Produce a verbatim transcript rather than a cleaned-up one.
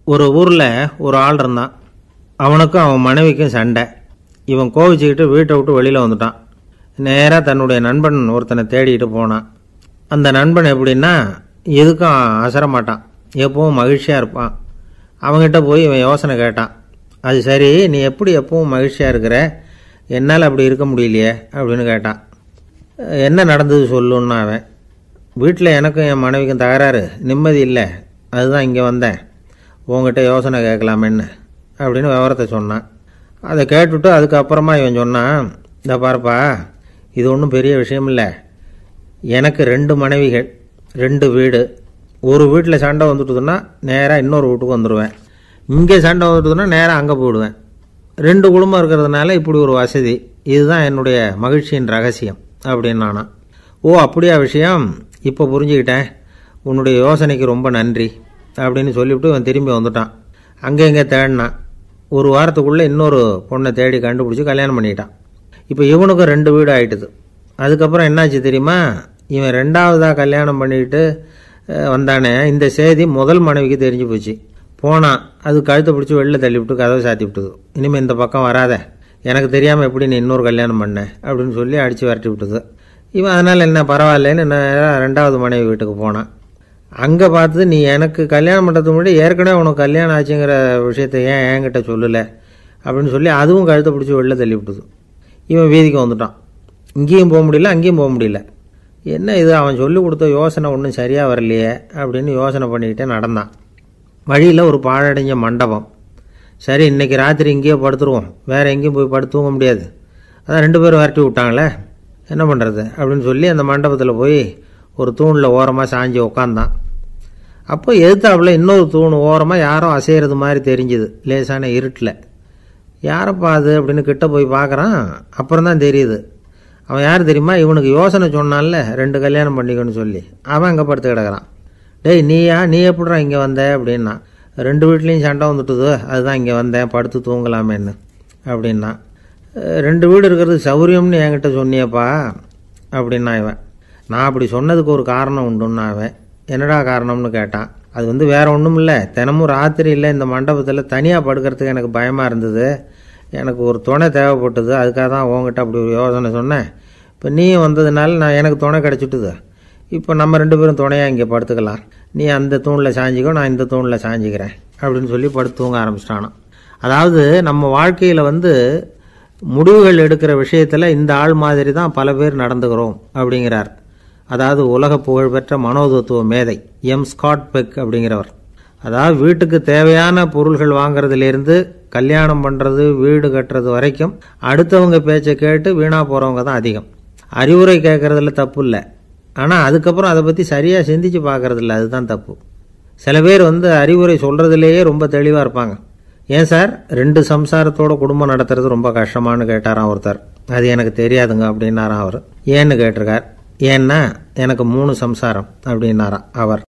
ஒரு ஊரில் ஒரு ஆள் இருந்தான். அவனுக்கும் அவன் மனைவிக்கும் சண்டை. இவன் கோவிச்சுக்கிட்டு வீட்டை விட்டு வெளியில் வந்துட்டான். நேராக தன்னுடைய நண்பன் ஒருத்தனை தேடிட்டு போனான். அந்த நண்பன் எப்படின்னா எதுக்கும் அசரமாட்டான், எப்பவும் மகிழ்ச்சியாக இருப்பான். அவங்ககிட்ட போய் இவன் யோசனை கேட்டான். அது சரி, நீ எப்படி எப்பவும் மகிழ்ச்சியாக இருக்கிற, என்னால் அப்படி இருக்க முடியலையே அப்படின்னு கேட்டான். என்ன நடந்தது சொல்லுன்னா அவன், வீட்டில் எனக்கும் என் மனைவிக்கும் தகராறு, நிம்மதி இல்லை, அதுதான் இங்கே வந்தேன், உங்ககிட்ட யோசனை கேட்கலாமேன்னு அப்படின்னு விவரத்தை சொன்னான். அதை கேட்டுவிட்டு அதுக்கப்புறமா இவன் சொன்னான், இந்த பாருப்பா, இது ஒன்றும் பெரிய விஷயம் இல்லை. எனக்கு ரெண்டு மனைவிகள், ரெண்டு வீடு. ஒரு வீட்டில் சண்டை வந்துட்டுதுன்னா நேராக இன்னொரு வீட்டுக்கு வந்துடுவேன், இங்கே சண்டை வந்துட்டுதுன்னா நேராக அங்கே போயிடுவேன். ரெண்டு குடும்பம் இருக்கிறதுனால இப்படி ஒரு வசதி, இதுதான் என்னுடைய மகிழ்ச்சியின் ரகசியம் அப்படின்னு நானா. ஓ அப்படியா விஷயம், இப்போ புரிஞ்சுக்கிட்டேன், உன்னுடைய யோசனைக்கு ரொம்ப நன்றி அப்படின்னு சொல்லிவிட்டு இவன் திரும்பி வந்துட்டான். அங்கே இங்கே தேடினான். ஒரு வாரத்துக்குள்ளே இன்னொரு பொண்ணை தேடி கண்டுபிடிச்சி கல்யாணம் பண்ணிட்டான். இப்போ இவனுக்கும் ரெண்டு வீடு ஆகிட்டுது. அதுக்கப்புறம் என்னாச்சு தெரியுமா, இவன் ரெண்டாவதாக கல்யாணம் பண்ணிக்கிட்டு வந்தானே, இந்த செய்தி முதல் மனைவிக்கு தெரிஞ்சு போச்சு. போனான், அது கழுத்தை பிடிச்சி வெளில தள்ளி விட்டு கதவை சாத்தி விட்டுது. இனிமேல் இந்த பக்கம் வராத, எனக்கு தெரியாமல் எப்படி நீ இன்னொரு கல்யாணம் பண்ண அப்படின்னு சொல்லி அடித்து விரட்டி விட்டுது. இவன் அதனால் என்ன பரவாயில்லன்னு நான் ரெண்டாவது மனைவி வீட்டுக்கு போனான். அங்கே பார்த்து, நீ எனக்கு கல்யாணம் பண்ணுறதுக்கு முன்னாடி ஏற்கனவே உனக்கு கல்யாணம் ஆச்சுங்கிற விஷயத்தை ஏன் என்கிட்ட சொல்லலை அப்படின்னு சொல்லி அதுவும் கழுத்தை பிடிச்சி வெளில தள்ளி விட்டுது. இவன் வீதிக்கு வந்துட்டான். இங்கேயும் போக முடியல, அங்கேயும் போக முடியல. என்ன இது, அவன் சொல்லி கொடுத்த யோசனை ஒன்றும் சரியாக வரலையே அப்படின்னு யோசனை பண்ணிக்கிட்டே நடந்தான். வழியில் ஒரு பாழடைஞ்ச மண்டபம். சரி, இன்றைக்கி ராத்திரி இங்கேயே படுத்துருவோம், வேறு எங்கேயும் போய் படுத்து தூங்க முடியாது, அதான் ரெண்டு பேரும் விரட்டி விட்டாங்களே, என்ன பண்ணுறது அப்படின்னு சொல்லி அந்த மண்டபத்தில் போய் ஒரு தூணில் ஓரமாக சாஞ்சி உக்காந்தான். அப்போ எதிர்த்தாப்புல இன்னொரு தூண் ஓரமாக யாரோ அசைகிறது மாதிரி தெரிஞ்சுது, லேசான இருட்டில். யாரப்பா அது அப்படின்னு கிட்ட போய் பார்க்குறான். அப்புறம் தான் தெரியுது, அவன் யார் தெரியுமா, இவனுக்கு யோசனை சொன்னான்ல ரெண்டு கல்யாணம் பண்ணிக்கணும்னு சொல்லி, அவன் அங்கே படுத்து கிடக்கிறான். டேய் நீயா, நீ எப்படிறான் இங்கே வந்த அப்படின்னா, ரெண்டு வீட்லேயும் சண்டை வந்துட்டுது, அதுதான் இங்கே வந்தேன், படுத்து தூங்கலாமேன்னு அப்படின்னா. ரெண்டு வீடு இருக்கிறது சௌரியம்னு என்கிட்ட சொன்னியப்பா அப்படின்னா இவன். நான் அப்படி சொன்னதுக்கு ஒரு காரணம் உண்டுன்னா அவன். என்னடா காரணம்னு கேட்டான். அது வந்து வேறு ஒன்றும் இல்லை, தினமும் ராத்திரி இல்லை இந்த மண்டபத்தில் தனியாக படுக்கிறதுக்கு எனக்கு பயமாக இருந்தது, எனக்கு ஒரு துணை தேவைப்பட்டது, அதுக்காக தான் உங்ககிட்ட அப்படி ஒரு யோசனை சொன்னேன். இப்போ நீயும் வந்ததுனால நான் எனக்கு துணை கிடச்சிட்டுது, இப்போ நம்ம ரெண்டு பேரும் துணையாக இங்கே படுத்துக்கலாம், நீ அந்த தூணில் சாஞ்சிக்கோ, நான் இந்த தூணில் சாஞ்சிக்கிறேன் அப்படின்னு சொல்லி படுத்து தூங்க ஆரம்பிச்சிட்டானோ. அதாவது நம்ம வாழ்க்கையில் வந்து முடிவுகள் எடுக்கிற விஷயத்தில் இந்த ஆள் மாதிரி தான் பல பேர் நடந்துக்கிறோம் அப்படிங்கிறார். அதாவது உலக புகழ்பெற்ற மனோதத்துவ மேதை எம் ஸ்காட் பெக் அப்படிங்கிறவர். அதாவது வீட்டுக்கு தேவையான பொருள்கள் வாங்கிறதுலேருந்து கல்யாணம் பண்ணுறது, வீடு கட்டுறது வரைக்கும் அடுத்தவங்க பேச்சை கேட்டு வீணாக போகிறவங்க தான் அதிகம். அறிவுரை கேட்குறதுல தப்பு இல்லை, ஆனால் அதுக்கப்புறம் அதை பற்றி சரியாக சிந்திச்சு பார்க்குறதில்ல, அதுதான் தப்பு. சில பேர் வந்து அறிவுரை சொல்கிறதுலேயே ரொம்ப தெளிவாக இருப்பாங்க. ஏன் சார், ரெண்டு சம்சாரத்தோட குடும்பம் நடத்துறது ரொம்ப கஷ்டமானு கேட்டாராம் ஒருத்தர். அது எனக்கு தெரியாதுங்க அப்படின்னாராம் அவர். ஏன்னு கேட்டிருக்கார். ஏன்னா எனக்கு மூணு சம்சாரம் அப்படின்னாராம் அவர்.